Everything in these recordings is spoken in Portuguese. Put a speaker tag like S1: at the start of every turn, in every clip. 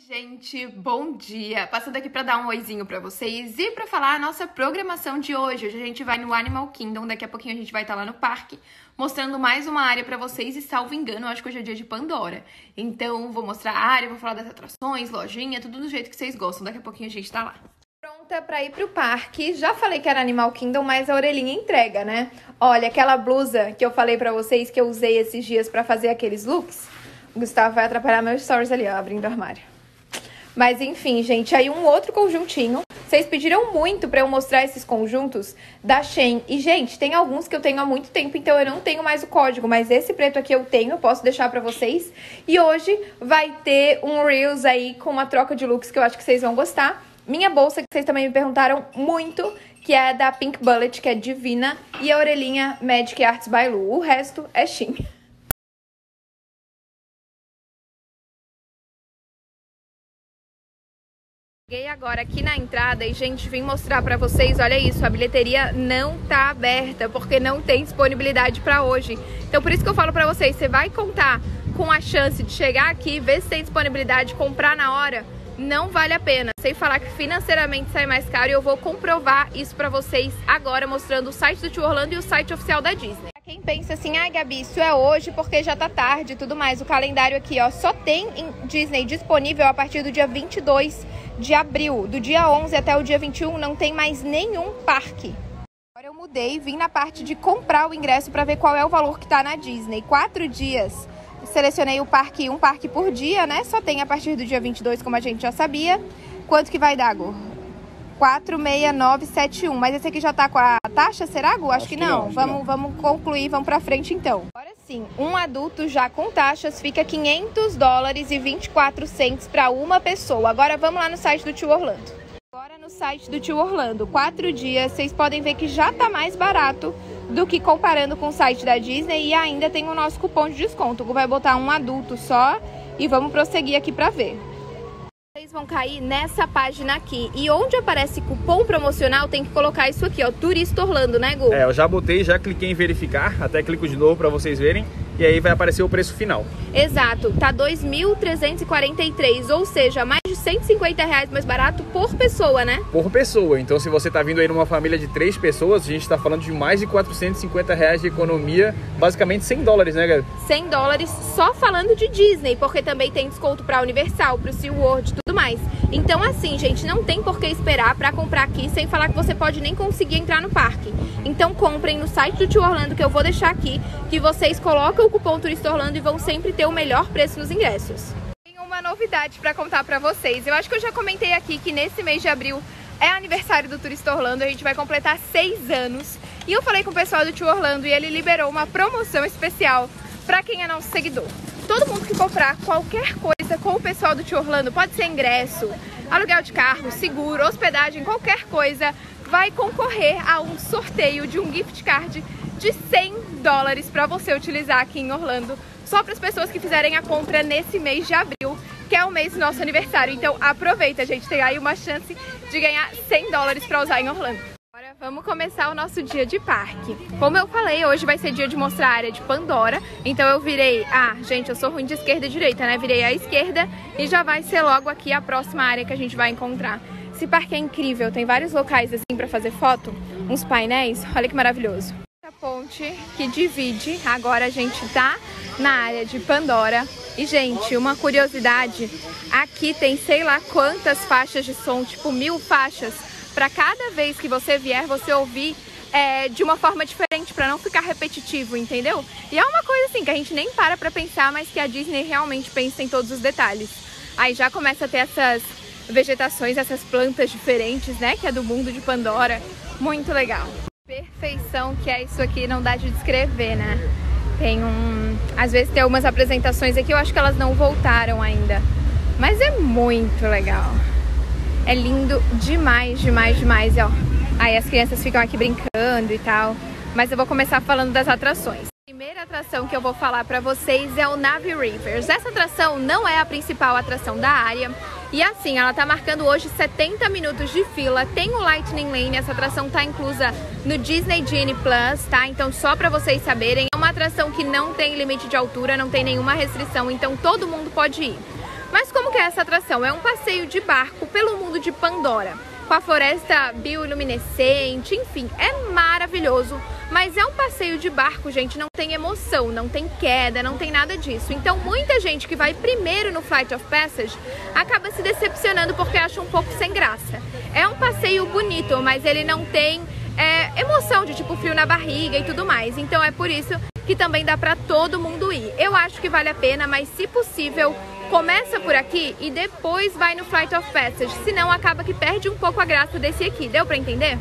S1: Gente, bom dia! Passando aqui para dar um oizinho para vocês e para falar a nossa programação de hoje. Hoje a gente vai no Animal Kingdom, daqui a pouquinho a gente vai estar lá no parque, mostrando mais uma área para vocês e, salvo engano, eu acho que hoje é dia de Pandora. Então, vou mostrar a área, vou falar das atrações, lojinha, tudo do jeito que vocês gostam. Daqui a pouquinho a gente tá lá. Pronta pra ir pro parque. Já falei que era Animal Kingdom, mas a orelhinha entrega, né? Olha, aquela blusa que eu falei pra vocês que eu usei esses dias pra fazer aqueles looks. O Gustavo vai atrapalhar meus stories ali, ó, abrindo o armário. Mas enfim, gente, aí um outro conjuntinho. Vocês pediram muito pra eu mostrar esses conjuntos da Shein. E, gente, tem alguns que eu tenho há muito tempo, então eu não tenho mais o código. Mas esse preto aqui eu tenho, eu posso deixar pra vocês. E hoje vai ter um Reels aí com uma troca de looks que eu acho que vocês vão gostar. Minha bolsa, que vocês também me perguntaram muito, que é da Pink Bullet, que é divina. E a orelhinha Magic Arts by Lu. O resto é Shein. Cheguei agora aqui na entrada e, gente, vim mostrar pra vocês, olha isso, a bilheteria não tá aberta, porque não tem disponibilidade pra hoje. Então, por isso que eu falo pra vocês, você vai contar com a chance de chegar aqui, ver se tem disponibilidade, comprar na hora, não vale a pena. Sem falar que financeiramente sai mais caro e eu vou comprovar isso pra vocês agora, mostrando o site do Tio Orlando e o site oficial da Disney. Quem pensa assim, ai Gabi, isso é hoje porque já tá tarde e tudo mais, o calendário aqui, ó, só tem em Disney disponível a partir do dia 22 de abril. Do dia 11 até o dia 21 não tem mais nenhum parque. Agora eu mudei, vim na parte de comprar o ingresso para ver qual é o valor que tá na Disney. 4 dias, selecionei o parque, um parque por dia, né? Só tem a partir do dia 22, como a gente já sabia. Quanto que vai dar, Gu? 46971, mas esse aqui já tá com a taxa, será, Gu? Acho que não. Vamos concluir, vamos pra frente então. Agora sim, um adulto já com taxas fica $500,24 para uma pessoa. Agora vamos lá no site do Tio Orlando. Agora no site do Tio Orlando, 4 dias, vocês podem ver que já tá mais barato do que comparando com o site da Disney e ainda tem o nosso cupom de desconto. O Gu vai botar um adulto só e vamos prosseguir aqui pra ver. Vocês vão cair nessa página aqui. E onde aparece cupom promocional, tem que colocar isso aqui, ó. Turista Orlando, né, Gu?
S2: Eu já botei, já cliquei em verificar. Até clico de novo pra vocês verem. E aí vai aparecer o preço final.
S1: Exato. Tá 2.343, ou seja, mais de R$150 mais barato por pessoa, né?
S2: Por pessoa. Então, se você tá vindo aí numa família de 3 pessoas, a gente tá falando de mais de R$450 de economia. Basicamente $100, né, Gabi?
S1: $100 só falando de Disney, porque também tem desconto pra Universal, pro SeaWorld, tudo mais. Então, assim, gente, não tem por que esperar pra comprar aqui, sem falar que você pode nem conseguir entrar no parque. Então, comprem no site do Tio Orlando, que eu vou deixar aqui, que vocês colocam o cupom Turista Orlando e vão sempre ter o melhor preço nos ingressos. Tem uma novidade pra contar pra vocês. Eu acho que eu já comentei aqui que nesse mês de abril é aniversário do Turista Orlando, a gente vai completar 6 anos. E eu falei com o pessoal do Tio Orlando e ele liberou uma promoção especial pra quem é nosso seguidor. Todo mundo que comprar qualquer coisa com o pessoal do Tio Orlando, pode ser ingresso, aluguel de carro, seguro, hospedagem, qualquer coisa, vai concorrer a um sorteio de um gift card de $100 para você utilizar aqui em Orlando, só para as pessoas que fizerem a compra nesse mês de abril, que é o mês do nosso aniversário. Então aproveita, gente, tem aí uma chance de ganhar $100 para usar em Orlando. Agora vamos começar o nosso dia de parque. Como eu falei, hoje vai ser dia de mostrar a área de Pandora. Então eu virei... gente, eu sou ruim de esquerda e direita, né? Virei à esquerda e já vai ser logo aqui a próxima área que a gente vai encontrar. Esse parque é incrível, tem vários locais assim pra fazer foto, uns painéis, olha que maravilhoso. A ponte que divide, agora a gente tá na área de Pandora. E, gente, uma curiosidade, aqui tem sei lá quantas faixas de som, tipo 1000 faixas, pra cada vez que você vier, você ouvir de uma forma diferente, pra não ficar repetitivo, entendeu? E é uma coisa assim que a gente nem para pra pensar, mas que a Disney realmente pensa em todos os detalhes. Aí já começa a ter essas vegetações, essas plantas diferentes, né, que é do mundo de Pandora, muito legal. Perfeição que é isso aqui, não dá de descrever, né? Tem às vezes tem algumas apresentações aqui, eu acho que elas não voltaram ainda, mas é muito legal. É lindo demais, demais, demais, ó. Aí as crianças ficam aqui brincando e tal, mas eu vou começar falando das atrações. A primeira atração que eu vou falar pra vocês é o Na'vi Rivers. Essa atração não é a principal atração da área. E assim, ela tá marcando hoje 70 minutos de fila. Tem o Lightning Lane, essa atração tá inclusa no Disney Genie Plus, tá? Então só pra vocês saberem, é uma atração que não tem limite de altura, não tem nenhuma restrição, então todo mundo pode ir. Mas como que é essa atração? É um passeio de barco pelo mundo de Pandora, com a floresta bioluminescente, enfim, é maravilhoso. Mas é um passeio de barco, gente, não tem emoção, não tem queda, não tem nada disso. Então muita gente que vai primeiro no Flight of Passage acaba se decepcionando porque acha um pouco sem graça. É um passeio bonito, mas ele não tem emoção de tipo frio na barriga e tudo mais. Então é por isso que também dá pra todo mundo ir. Eu acho que vale a pena, mas se possível, começa por aqui e depois vai no Flight of Passage, senão acaba que perde um pouco a graça desse aqui. Deu pra entender?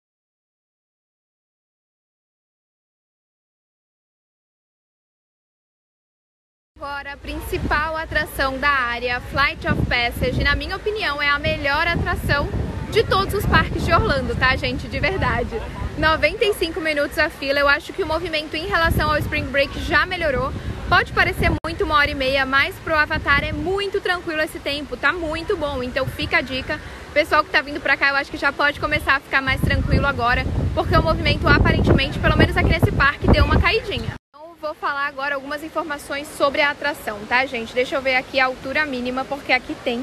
S1: Agora, a principal atração da área, Flight of Passage, na minha opinião, é a melhor atração de todos os parques de Orlando, tá, gente? De verdade. 95 minutos a fila, eu acho que o movimento em relação ao Spring Break já melhorou. Pode parecer muito 1h30, mas pro Avatar é muito tranquilo esse tempo, tá muito bom. Então fica a dica. O pessoal que tá vindo pra cá, eu acho que já pode começar a ficar mais tranquilo agora, porque o movimento aparentemente, pelo menos aqui nesse parque, deu uma caidinha. Vou falar agora algumas informações sobre a atração, tá, gente? Deixa eu ver aqui a altura mínima, porque aqui tem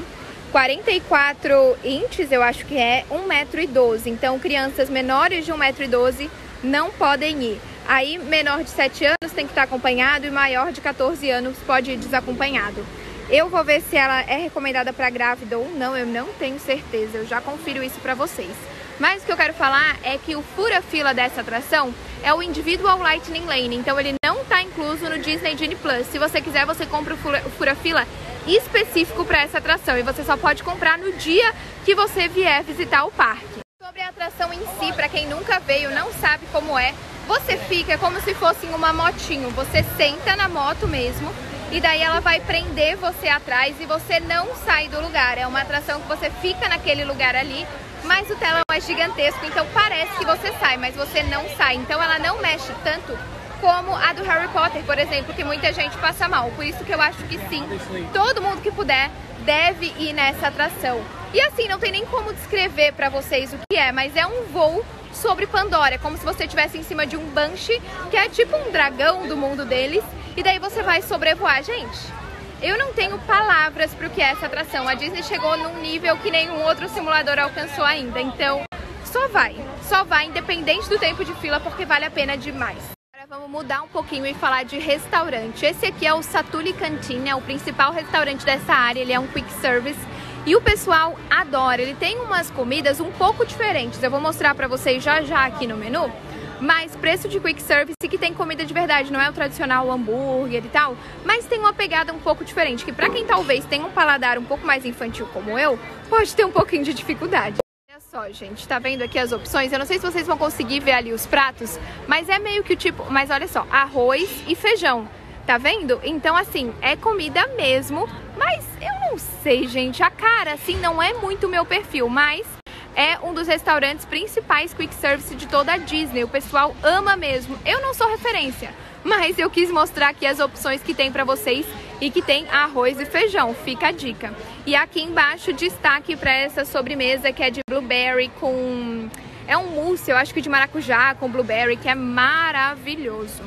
S1: 44 inches, eu acho que é 1,12 m. Então, crianças menores de 1,12 m não podem ir. Aí, menor de 7 anos tem que estar acompanhado e maior de 14 anos pode ir desacompanhado. Eu vou ver se ela é recomendada para grávida ou não, eu não tenho certeza, eu já confiro isso para vocês. Mas o que eu quero falar é que o fura-fila dessa atração é o Individual Lightning Lane, então ele não está incluso no Disney Genie Plus. Se você quiser, você compra o fura-fila específico para essa atração e você só pode comprar no dia que você vier visitar o parque. Sobre a atração em si, para quem nunca veio, não sabe como é, você fica como se fosse em uma motinho, você senta na moto mesmo e daí ela vai prender você atrás e você não sai do lugar. É uma atração que você fica naquele lugar ali, mas o telão é gigantesco, então parece que você sai, mas você não sai. Então ela não mexe tanto como a do Harry Potter, por exemplo, que muita gente passa mal. Por isso que eu acho que sim, todo mundo que puder deve ir nessa atração. E assim, não tem nem como descrever pra vocês o que é, mas é um voo sobre Pandora. É como se você estivesse em cima de um Banshee, que é tipo um dragão do mundo deles, e daí você vai sobrevoar. Gente, eu não tenho palavras para o que é essa atração. A Disney chegou num nível que nenhum outro simulador alcançou ainda. Então, só vai, independente do tempo de fila, porque vale a pena demais. Agora vamos mudar um pouquinho e falar de restaurante. Esse aqui é o Satuli Canteen, é o principal restaurante dessa área. Ele é um quick service e o pessoal adora. Ele tem umas comidas um pouco diferentes. Eu vou mostrar para vocês já aqui no menu. Mas preço de quick service que tem comida de verdade, não é o tradicional hambúrguer e tal, mas tem uma pegada um pouco diferente, que pra quem talvez tenha um paladar um pouco mais infantil como eu, pode ter um pouquinho de dificuldade. Olha só, gente, tá vendo aqui as opções? Eu não sei se vocês vão conseguir ver ali os pratos, mas é meio que o tipo, mas olha só, arroz e feijão, tá vendo? Então assim, é comida mesmo, mas eu não sei, gente, a cara assim não é muito meu perfil, mas é um dos restaurantes principais quick service de toda a Disney. O pessoal ama mesmo. Eu não sou referência, mas eu quis mostrar aqui as opções que tem pra vocês e que tem arroz e feijão. Fica a dica. E aqui embaixo, destaque pra essa sobremesa que é de blueberry com... é um mousse, eu acho que de maracujá com blueberry, que é maravilhoso.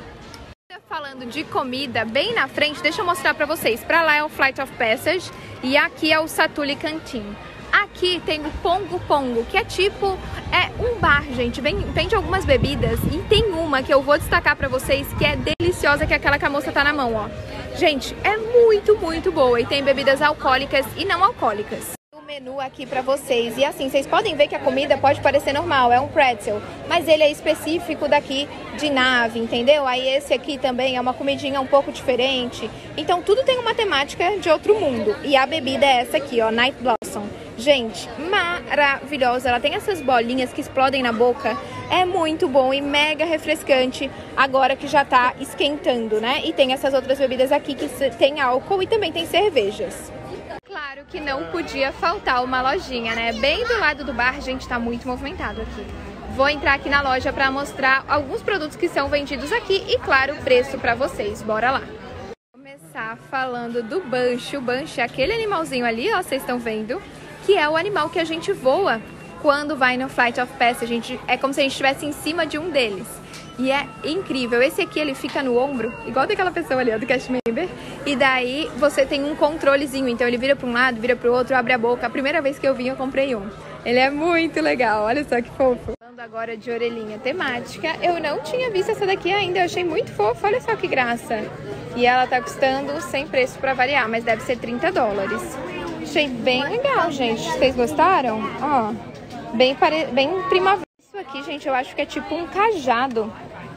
S1: Falando de comida, bem na frente, deixa eu mostrar pra vocês. Pra lá é o Flight of Passage e aqui é o Satuli Canteen. Aqui tem o Pongo Pongo, que é tipo um bar, gente. Vende algumas bebidas e tem uma que eu vou destacar pra vocês que é deliciosa, que é aquela que a moça tá na mão, ó. Gente, é muito, muito boa e tem bebidas alcoólicas e não alcoólicas. O menu aqui pra vocês. E assim, vocês podem ver que a comida pode parecer normal, é um pretzel, mas ele é específico daqui de nave, entendeu? Aí esse aqui também é uma comidinha um pouco diferente. Então tudo tem uma temática de outro mundo. E a bebida é essa aqui, ó, Night Blossom. Gente, maravilhosa, ela tem essas bolinhas que explodem na boca, é muito bom e mega refrescante agora que já tá esquentando, né? E tem essas outras bebidas aqui que tem álcool e também tem cervejas. Claro que não podia faltar uma lojinha, né? Bem do lado do bar, gente, tá muito movimentado aqui. Vou entrar aqui na loja pra mostrar alguns produtos que são vendidos aqui e, claro, o preço pra vocês. Bora lá! Vou começar falando do Banshee. O Banshee é aquele animalzinho ali, ó, vocês estão vendo? Que é o animal que a gente voa quando vai no Flight of Passage, é como se a gente estivesse em cima de um deles. E é incrível. Esse aqui, ele fica no ombro, igual daquela pessoa ali, ó, do cast member. E daí você tem um controlezinho. Então ele vira para um lado, vira para o outro, abre a boca. A primeira vez que eu vim, eu comprei um. Ele é muito legal. Olha só que fofo. Falando agora de orelhinha temática, eu não tinha visto essa daqui ainda. Eu achei muito fofo. Olha só que graça. E ela tá custando sem preço para variar, mas deve ser $30. Achei bem legal, gente. Vocês gostaram? Ó, bem primavera. Isso aqui, gente, eu acho que é tipo um cajado.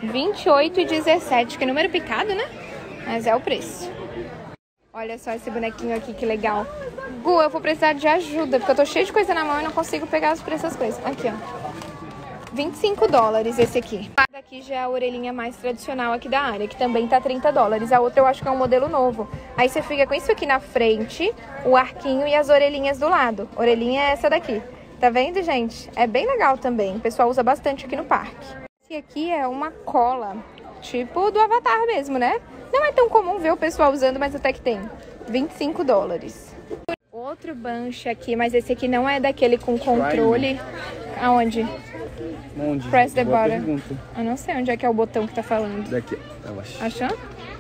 S1: 28,17, que é número picado, né? Mas é o preço. Olha só esse bonequinho aqui, que legal. Gu, eu vou precisar de ajuda, porque eu tô cheia de coisa na mão e não consigo pegar os preços das coisas. Aqui, ó. $25 esse aqui. Essa daqui já é a orelhinha mais tradicional aqui da área, que também tá $30. A outra eu acho que é um modelo novo. Aí você fica com isso aqui na frente, o arquinho e as orelhinhas do lado. Orelhinha é essa daqui. Tá vendo, gente? É bem legal também. O pessoal usa bastante aqui no parque. Esse aqui é uma cola, tipo do Avatar mesmo, né? Não é tão comum ver o pessoal usando, mas até que tem. $25. Outro Banshee aqui, mas esse aqui não é daquele com controle. Aonde?
S2: Onde?
S1: Press the button. Eu não sei onde é que é o botão que tá falando.
S2: Daqui, eu acho.
S1: Achou?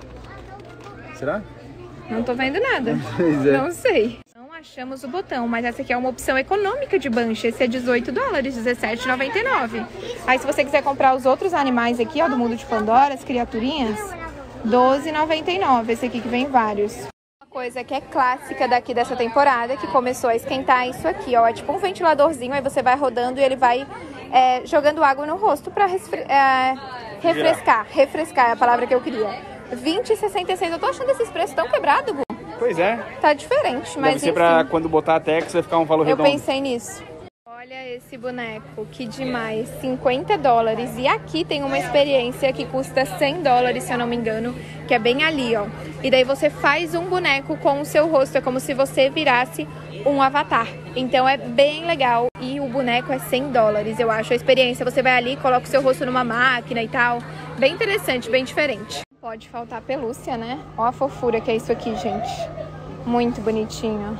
S2: Será?
S1: Não tô vendo nada.
S2: Pois é.
S1: Não sei. Não achamos o botão, mas essa aqui é uma opção econômica de Banshee. Esse é $18, R$17,99. Aí se você quiser comprar os outros animais aqui, ó, do mundo de Pandora, as criaturinhas, R$12,99. Esse aqui que vem vários. Uma coisa que é clássica daqui dessa temporada, que começou a esquentar, isso aqui, ó. É tipo um ventiladorzinho, aí você vai rodando e ele vai jogando água no rosto pra refrescar. Refrescar é a palavra que eu queria. R$20,66. Eu tô achando esses preços tão quebrados, Gu.
S2: Pois é.
S1: Tá diferente, mas
S2: deve ser pra quando botar a Tex vai ficar um valor redondo.
S1: Eu pensei nisso. Olha esse boneco, que demais, $50. E aqui tem uma experiência que custa $100, se eu não me engano, que é bem ali, ó. E daí você faz um boneco com o seu rosto, é como se você virasse um avatar. Então é bem legal e o boneco é $100, eu acho. A experiência, você vai ali, coloca o seu rosto numa máquina e tal. Bem interessante, bem diferente. Pode faltar pelúcia, né? Olha a fofura que é isso aqui, gente. Muito bonitinho.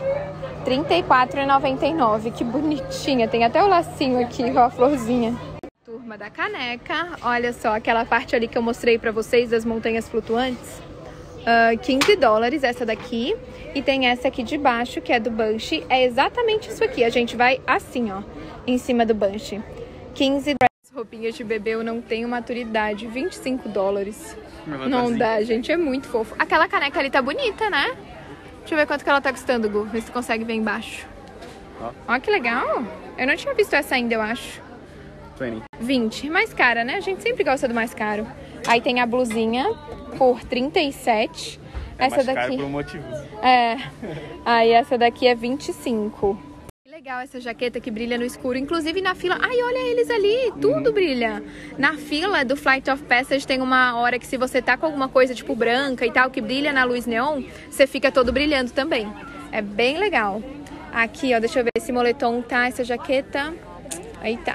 S1: R$34,99. Que bonitinha. Tem até o lacinho aqui, ó, a florzinha. Turma da caneca. Olha só, aquela parte ali que eu mostrei pra vocês das montanhas flutuantes. $15 essa daqui. E tem essa aqui de baixo, que é do Banshee. É exatamente isso aqui. A gente vai assim, ó, em cima do Banshee. $15. Roupinhas de bebê eu não tenho maturidade. $25. Não dá, gente. É muito fofo. Aquela caneca ali tá bonita, né? Deixa eu ver quanto que ela tá custando, Gu. Vê se tu consegue ver embaixo. Ó, que legal. Eu não tinha visto essa ainda, eu acho. 20. Mais cara, né? A gente sempre gosta do mais caro. Aí tem a blusinha por $37. Essa
S2: mais
S1: daqui
S2: caro por um motivo.
S1: É. Aí essa daqui é $25. Legal essa jaqueta que brilha no escuro, inclusive na fila. Ai, olha eles ali, tudo brilha. Na fila do Flight of Passage tem uma hora que se você tá com alguma coisa tipo branca e tal, que brilha na luz neon, você fica todo brilhando também. É bem legal. Aqui, ó, deixa eu ver, esse moletom tá, essa jaqueta, aí tá,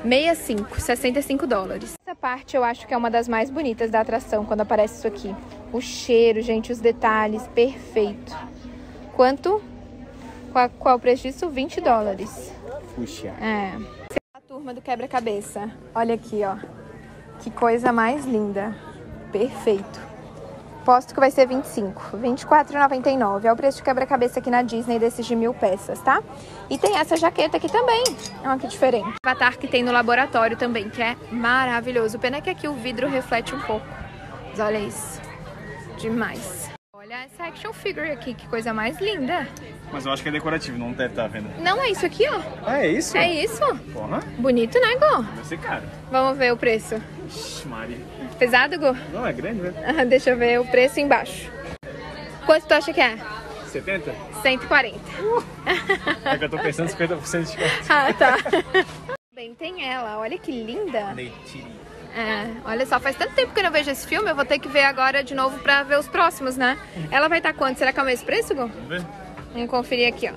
S1: $65. Essa parte eu acho que é uma das mais bonitas da atração, quando aparece isso aqui. O cheiro, gente, os detalhes, perfeito. Quanto? Qual é o preço disso? $20.
S2: Puxa.
S1: É. A turma do quebra-cabeça. Olha aqui, ó. Que coisa mais linda. Perfeito. Posto que vai ser 25. R$24,99. É o preço de quebra-cabeça aqui na Disney, desses de 1000 peças, tá? E tem essa jaqueta aqui também. Olha que diferente. O avatar que tem no laboratório também, que é maravilhoso. Pena que aqui o vidro reflete um pouco. Mas olha isso. Demais. Olha essa action figure aqui, que coisa mais linda.
S2: Mas eu acho que é decorativo, não deve estar vendo.
S1: Não, é isso aqui, ó.
S2: Ah, é isso?
S1: É isso.
S2: Porra.
S1: Bonito, né, Gu?
S2: Deve ser caro.
S1: Vamos ver o preço.
S2: Ixi, Maria.
S1: Pesado, Gu?
S2: Não, é grande, né?
S1: Deixa eu ver o preço embaixo. Quanto tu acha que é?
S2: 70?
S1: 140.
S2: É que eu tô pensando 50% de desconto.
S1: Ah, tá. Bem, tem ela. Olha que linda.
S2: Leitinho.
S1: É, olha só, faz tanto tempo que eu não vejo esse filme, eu vou ter que ver agora de novo pra ver os próximos, né? Ela vai estar quanto? Será que é o mesmo preço, Gu?
S2: Vamos ver?
S1: Vamos conferir aqui,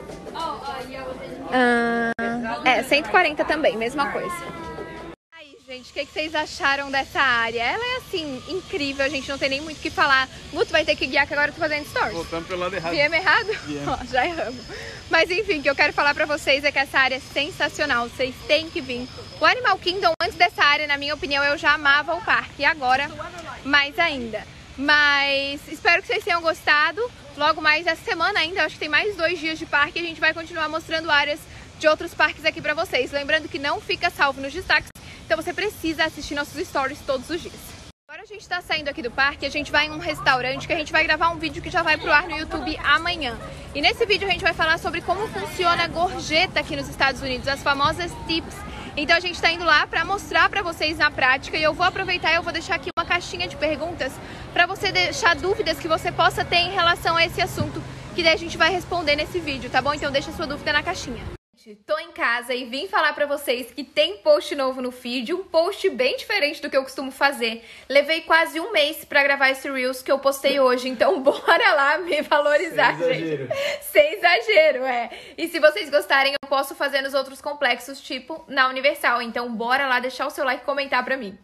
S1: ó. 140 também, mesma coisa. Aí, Gente, o que vocês acharam dessa área? Ela é, assim, incrível, a gente não tem nem muito o que falar. Guto vai ter que guiar, que agora eu tô fazendo stories.
S2: Voltando pelo lado errado.
S1: Viemos errado?
S2: Viemos.
S1: Ó, já erramos. Mas enfim, o que eu quero falar pra vocês é que essa área é sensacional, vocês têm que vir. O Animal Kingdom, antes dessa área, na minha opinião, eu já amava o parque, e agora, mais ainda. Mas espero que vocês tenham gostado. Logo mais essa semana ainda, acho que tem mais 2 dias de parque, e a gente vai continuar mostrando áreas de outros parques aqui pra vocês. Lembrando que não fica salvo nos destaques, então você precisa assistir nossos stories todos os dias. Agora a gente tá saindo aqui do parque, a gente vai em um restaurante que a gente vai gravar um vídeo que já vai pro ar no YouTube amanhã. E nesse vídeo a gente vai falar sobre como funciona a gorjeta aqui nos Estados Unidos, as famosas tips. Então a gente tá indo lá pra mostrar pra vocês na prática, e eu vou aproveitar e eu vou deixar aqui uma caixinha de perguntas pra você deixar dúvidas que você possa ter em relação a esse assunto, que daí a gente vai responder nesse vídeo, tá bom? Então deixa sua dúvida na caixinha. Tô em casa e vim falar pra vocês que tem post novo no feed, um post bem diferente do que eu costumo fazer. Levei quase um mês pra gravar esse Reels que eu postei hoje, então bora lá me valorizar,
S2: Sem
S1: gente.
S2: exagero.
S1: Sem exagero, é. E se vocês gostarem, eu posso fazer nos outros complexos, tipo na Universal. Então bora lá deixar o seu like e comentar pra mim.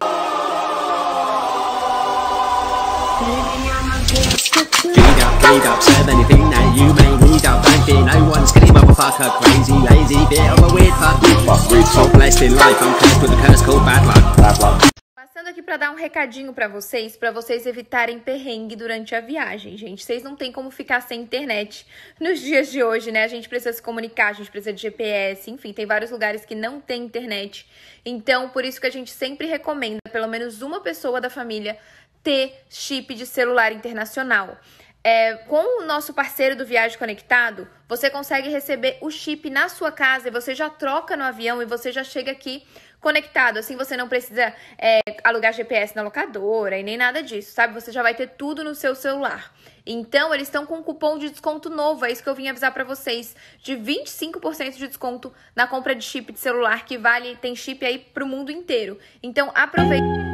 S3: Feed up, serve anything that you may need up. Don't be no one's skinny motherfucker, crazy, lazy, bit of a weird fuck. So blessed in life, I'm cursed with a curse called bad luck.
S1: Passando aqui pra dar um recadinho pra vocês evitarem perrengue durante a viagem, gente. Vocês não tem como ficar sem internet nos dias de hoje, né? A gente precisa se comunicar, a gente precisa de GPS, enfim, tem vários lugares que não tem internet. Então, por isso que a gente sempre recomenda, pelo menos uma pessoa da família, ter chip de celular internacional. Com o nosso parceiro do Viagem Conectado, você consegue receber o chip na sua casa e você já troca no avião e você já chega aqui conectado. Assim você não precisa alugar GPS na locadora e nem nada disso, sabe? Você já vai ter tudo no seu celular. Então, eles estão com um cupom de desconto novo, é isso que eu vim avisar pra vocês, de 25% de desconto na compra de chip de celular, que tem chip aí pro mundo inteiro. Então, aproveita.